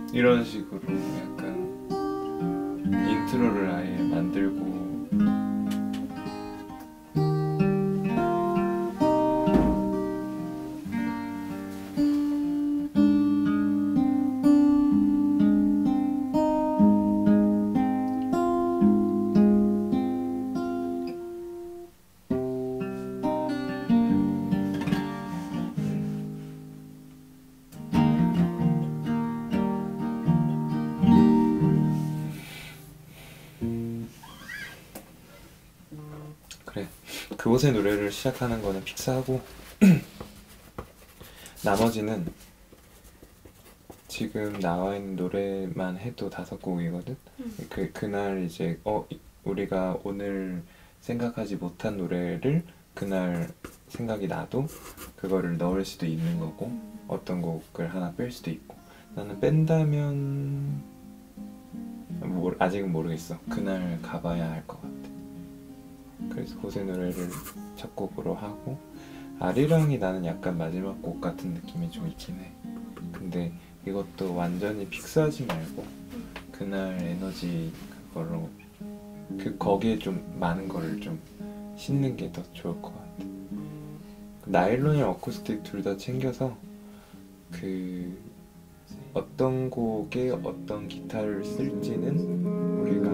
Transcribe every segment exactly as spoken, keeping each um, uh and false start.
이런 식으로 약간 인트로를 아예 만들고 그래, 그곳의 노래를 시작하는 거는 픽스하고 나머지는 지금 나와 있는 노래만 해도 다섯 곡이거든. 음. 그 그날 이제 어 우리가 오늘 생각하지 못한 노래를 그날 생각이 나도 그거를 넣을 수도 있는 거고, 음. 어떤 곡을 하나 뺄 수도 있고. 나는 뺀다면 뭐, 아직은 모르겠어. 그날 가봐야 할 것 같아. 그래서 그곳의 노래를 첫 곡으로 하고, 아리랑이 나는 약간 마지막 곡 같은 느낌이 좀 있긴 해. 근데 이것도 완전히 픽스하지 말고 그날 에너지 그걸로 그 거기에 좀 많은 거를 좀 싣는 게 더 좋을 것 같아. 나일론이랑 어쿠스틱 둘 다 챙겨서 그 어떤 곡에 어떤 기타를 쓸지는 우리가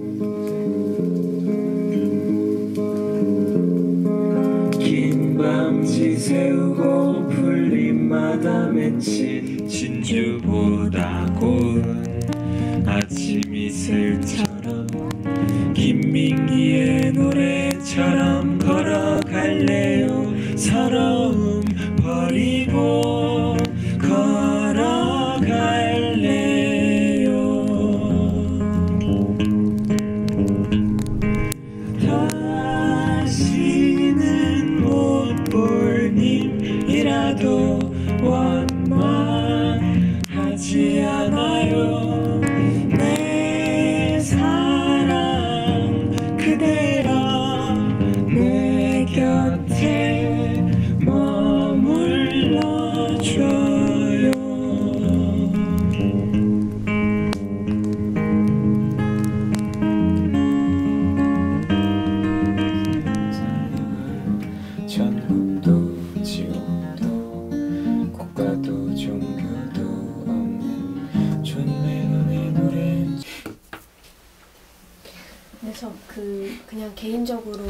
긴 밤 지새우고 풀잎마다 맺힌 진주보다 고운 아침 이슬처럼 김민기의 노래처럼 걸어갈래요. 서러움 버리고 걸어갈래요. 다시는 못 볼 님이라도 원망하지 않아요. 내 사랑 그대라 내 곁에 머물러줘요. 전국도 지옥도 국가도 종교도 없는 존매너의 노래. 그래서 그 그냥 개인적으로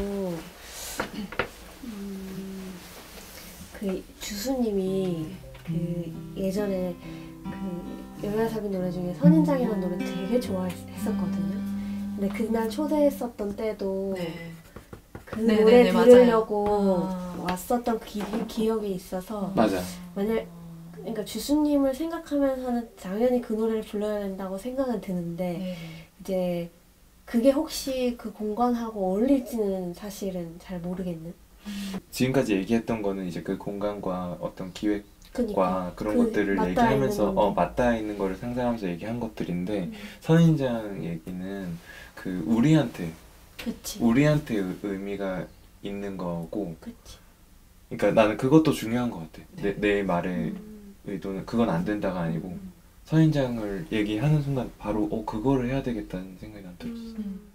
음, 그 주수님이 그 예전에 그 연하사비 노래 중에 선인장이라는 노래 되게 좋아했었거든요. 근데 그날 초대했었던 때도 네. 그 네네네, 노래 맞아요. 들으려고 아. 왔었던 그 기, 기억이 있어서 맞아. 만약 그러니까 주수님을 생각하면서는 당연히 그 노래를 불러야 된다고 생각은 드는데 네. 이제 그게 혹시 그 공간하고 어울릴지는 사실은 잘 모르겠는. 지금까지 얘기했던 거는 이제 그 공간과 어떤 기획과 그니까 그런 그 것들을 맞닿아 얘기하면서 있는 어 건데. 맞닿아 있는 거를 상상하면서 얘기한 것들인데, 음. 선인장 얘기는 그 우리한테 그치. 우리한테 의- 의미가 있는 거고, 그치. 그러니까 나는 그것도 중요한 것 같아. 네. 내, 내 말의 음. 의도는 그건 안 된다가 아니고 선인장을 얘기하는 순간 바로 어 그거를 해야 되겠다는 생각이 난 들었어.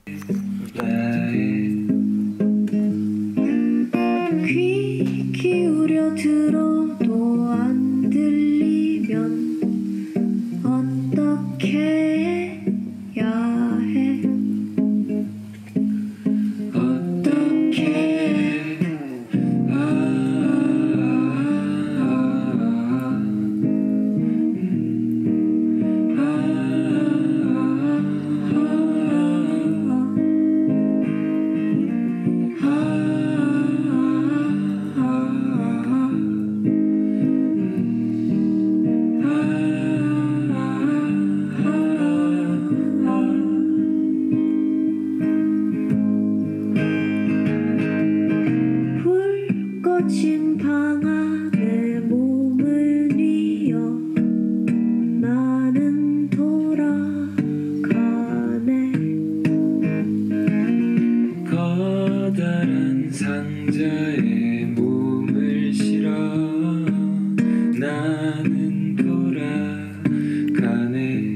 귀 기울여 들어도 안 들리면 어떻게 해야 해? 어떻게 불꽃인 방 안에 몸을 뉘어 나는 돌아가네. 커다란 상자에 몸을 실어 나는 돌아가네.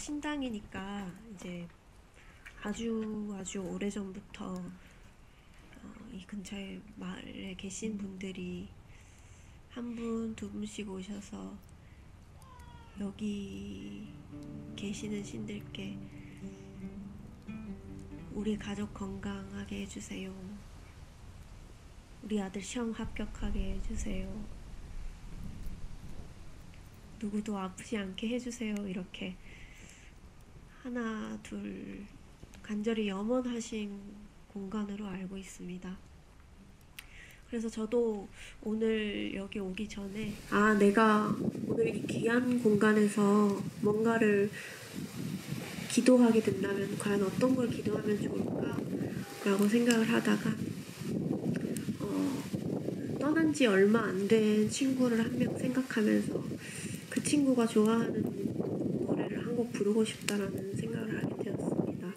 신당이니까 이제 아주 아주 오래전부터 어, 이 근처에 마을에 계신 분들이 한 분, 두 분씩 오셔서 여기 계시는 신들께 우리 가족 건강하게 해주세요. 우리 아들 시험 합격하게 해주세요. 누구도 아프지 않게 해주세요. 이렇게 하나, 둘 간절히 염원하신 공간으로 알고 있습니다. 그래서 저도 오늘 여기 오기 전에 아 내가 오늘 이 귀한 공간에서 뭔가를 기도하게 된다면 과연 어떤 걸 기도하면 좋을까? 라고 생각을 하다가 어, 떠난 지 얼마 안 된 친구를 한 명 생각하면서 그 친구가 좋아하는 노래를 한 곡 부르고 싶다라는 생각을 하게 되었습니다.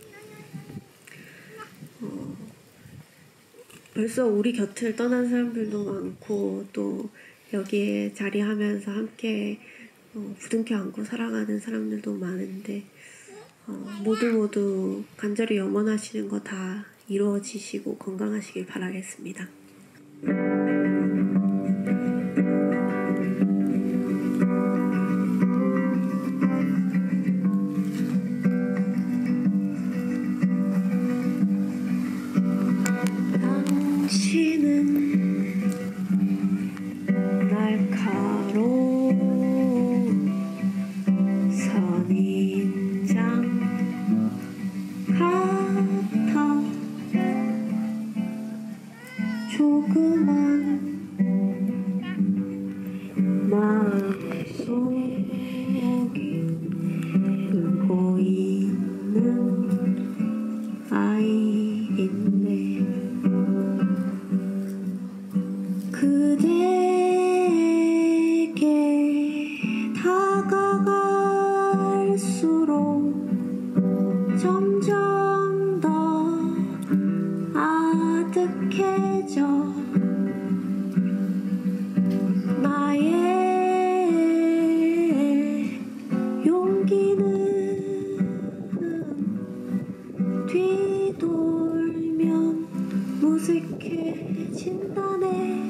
어, 벌써 우리 곁을 떠난 사람들도 많고 또 여기에 자리하면서 함께 어, 부둥켜 안고 살아가는 사람들도 많은데 어, 모두 모두 간절히 염원하시는 거 다 이루어지시고 건강하시길 바라겠습니다. 당신은 날카로운 선인장 같아 조그만 마음속이 울고 있는 아이인데 그대에게 다가갈수록 점점 더 아득해져 나의 용기는 뒤돌면 무색해진다네.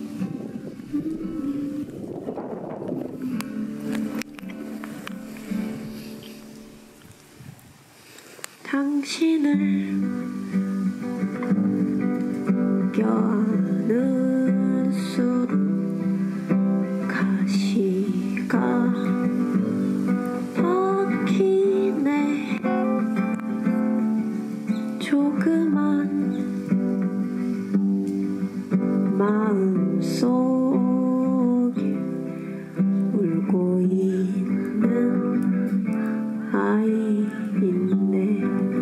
당신을 껴안을수록 가시가 박히네. 조그만 마음속에 울고 있는 아이인데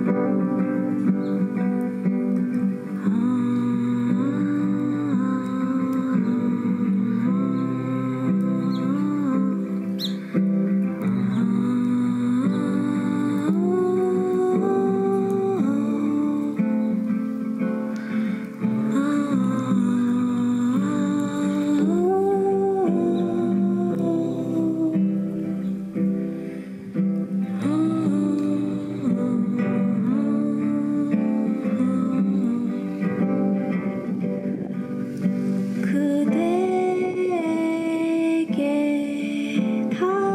그대에게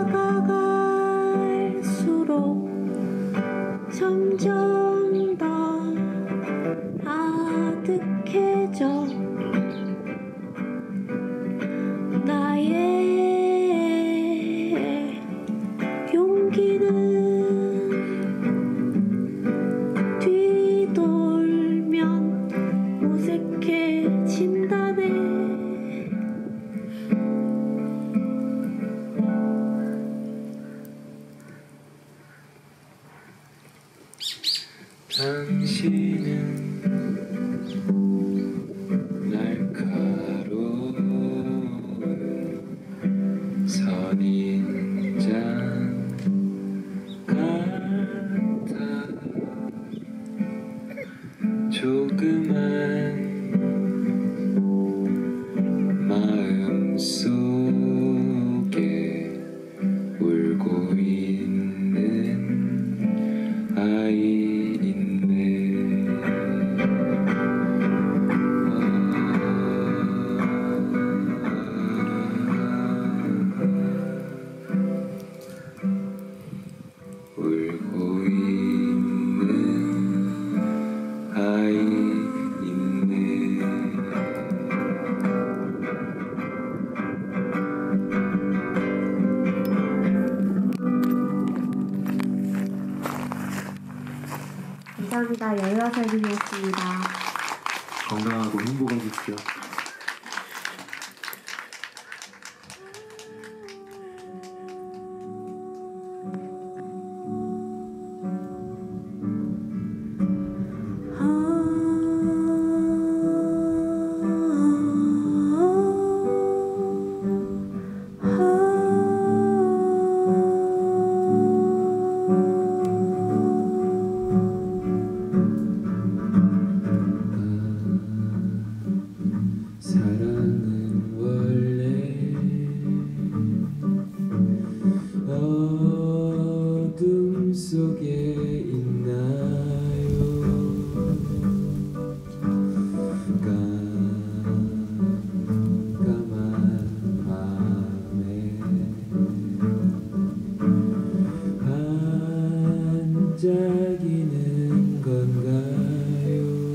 다가갈수록 점점 더 아득해져 나의 용기는 뒤돌면 무색해진다네. 당신은 날카로운 선인장 같아 조그만 마음속에 울고 있는 박하림이었습니다. 건강하고 행복하십시오. 사랑은 원래 어둠 속에 있나요? 깜깜한 밤에 반짝이는 건가요?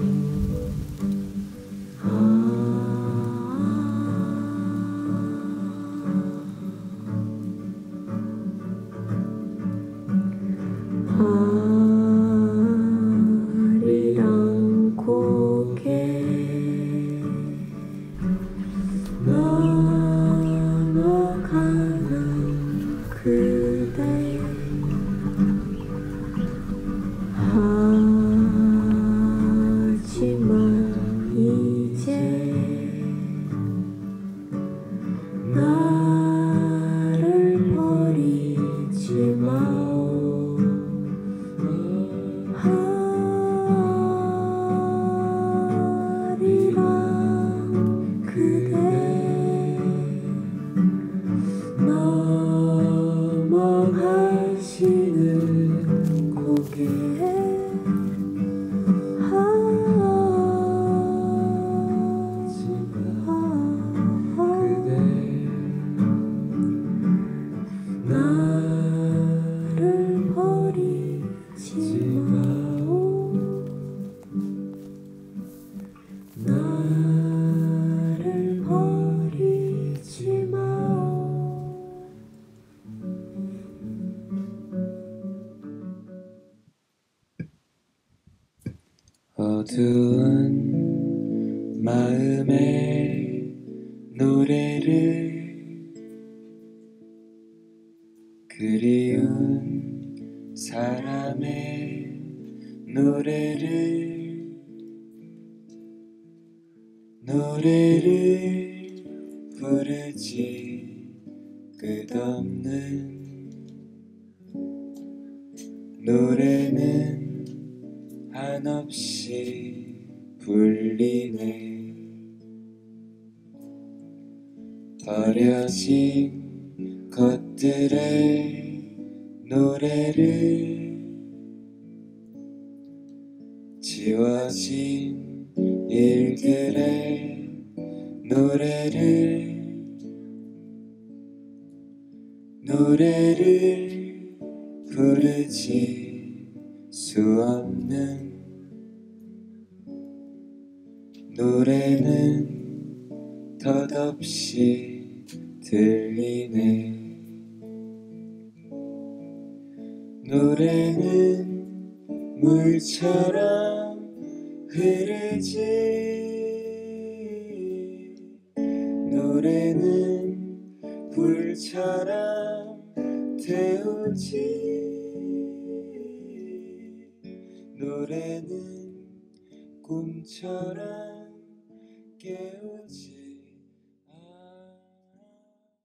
아리랑 고개 넘어가는 그대 하지만 이제 나를 버리지 마오. 아리랑 그대 넘어가시는 고개 나를 버리지 마오. 나를 버리지 마오. 어두운 마음의 노래를 그리운 사람의 노래를 노래를 부르지 끝없는 노래는 한없이 불리네. 버려진 것들의 노래를 지워진 일들의 노래를 노래를 부르지 수 없는 노래는 덧없이 들리네. 노래는 물처럼 흐르지 노래는 불처럼 태우지 노래는 꿈처럼 깨우지